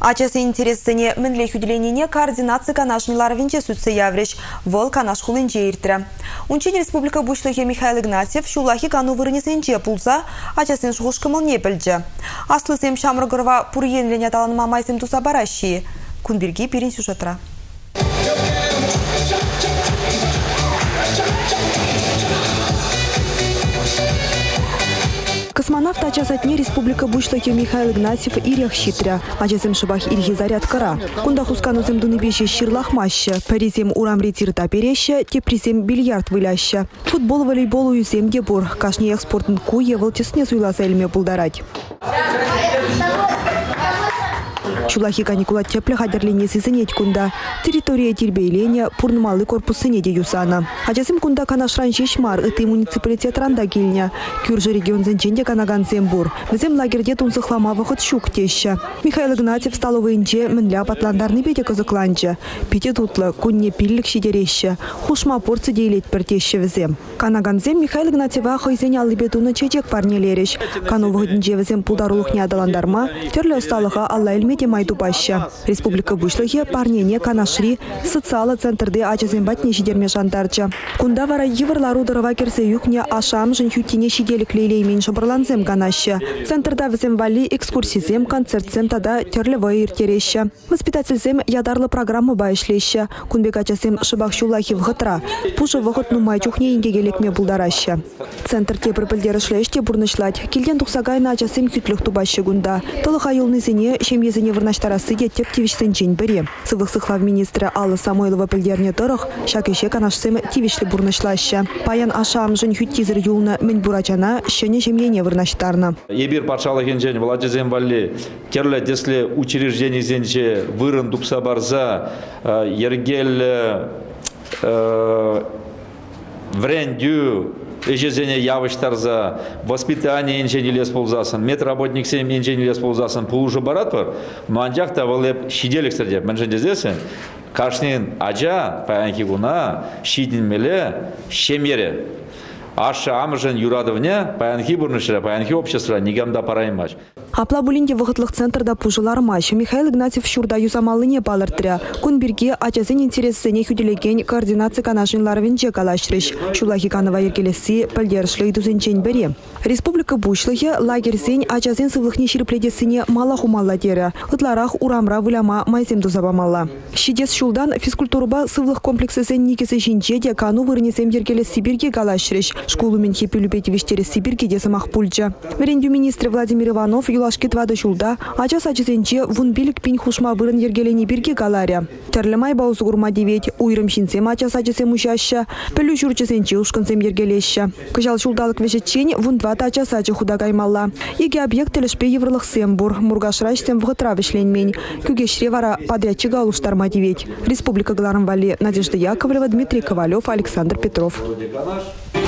Ачасы интерессене мінле хүделеніне координация канашнылар венче сүтсе явреш, вол канаш хулынче иртірі. Унчен республика бушлығы Михаил Игнатьев шулахи кану вырынесенче пулса, ачасын шуғышкымыл не білді. Аслысем шамрығырва пұрыенлене таланыма майсым туса баращи. Күнберге перен сюжетра. Космонавт ачасатне республика бушлыхи Михаил Игнатьев ирях щитря. Ачасым шыбах ирхи заряд кара. Кунда хусканузым дуныбеше щирлахмаща. Паризем урам ретирта переща, теприсем бильярд выляща. Футбол, волейбол уюзем дебур. Кашне экспортын куе волтесне суйласа эльме пулдарать. Чулахи каникула тепле хадерлене сызынеть кунда. Территория тербейления пурнмалы корпусыне де юсана. Ачасым кунда канашран шешмар, это муниципалитет ранда гильня. Кюржи регион зенченде канаган зембур. Везем лагерде тунсыхлама выход щук теща. Михаил Игнатьев столовыйнче мэнля патландарны пете козыкланча. Пете тутлы кунне пиллик шидереща. Хушма порцы дейлет пертеща везем. Канаган зем Михаил Игнатьева хайзен алыбетуны чечек парнелерещ. Кану выходинче везем пулдарулых не адаландарма. Терлі осталыға алла эльмете майдупаща. Республика бушлыхе парнене канашри социалы центрде ачазен батне шидерме жандарча. Кунда вара еврлару дырова керсе юкне ашам жын хютине шиделик лейлеймен шабырланзем канаща. Центрда візем вали экскурсизем, концертсем тада терлевой иртереща. Воспитательзем ядарлы программы байшлеща. Кунбек ачасем шыбах шулахи вғытра. Пушы вғыт нумай чухне ингегелекме булдараща. Центр тепр пілдері шлеште бурнышлать. Келден тухсагайна ачасем хютлюх тубаща гунда. Тылыха юлнызене шемьезене вырнаштарасы деттеп тивиштен жень біре. Сывық сықлав министрі Алла Самойлова пілдерне тұрық, шакеше канашсем тивишлі бурнышлаща. Паян ашам жын хюттизір юлны мен бурачана, шене шемьене вырнаштарна. Ебір паршалық енжен владезем вали, керлі деслі учреждені зенче вырын дупса барза, ергел врендю, ежезене явыштарза, воспитание инженелес ползасын, медработник сем инженелес ползасын, пулужы барат бар, но анжақта валеп шиделіксір деп, мәншін дезесін, кашнин ажа, паянки гуна, шидин меле, шемере. Аша амжен юрадовня, паянки бурнышыра, паянки общества, нигамда параймач. Апла булинде вғытлық центрда пужылар маш. Михаил Игнатьев шурда юзамалыне балыртыря. Күнберге ачасын интерессене хүделеген координация канашынларвенче калашрыш. Шулахи канова ергелесі пілдершлы дузенчен бере. Республика бушлығы лагерсен ачасын сывлықне ширпледесіне мала хумалла дері. Ытларах урамра выляма майзем дузабамалла. Шидес шулдан физкультурба сывлық комплексесен никесі жинче де кану вырнесем ергелесі Сибирге калашрыш. Школу мен хепилюпети вештері Сибирге десамақ пульча. Верендю министр Владимир Иванов юлашкет вады шулда, ачас ачысенче вун билік пин хушма вырын ергелені бірге галаря. Терлімай баузы ғурма девет, уйрым шинсем ачас ачысем ушаща, пілі жүрчесенче ушкынсем ергелеща. Кыжал шулдалық вешетчен вун двата ачас ачы худа каймалла. Еге объект тілішпе еврлық сембур, мургашрайштем вғытра вешленмень. Күгешре вара подрядчыга алуштарма девет. Республика Галарым Вали, Надежда Яковлева, Дмитрий Ковалев, Александр Петров.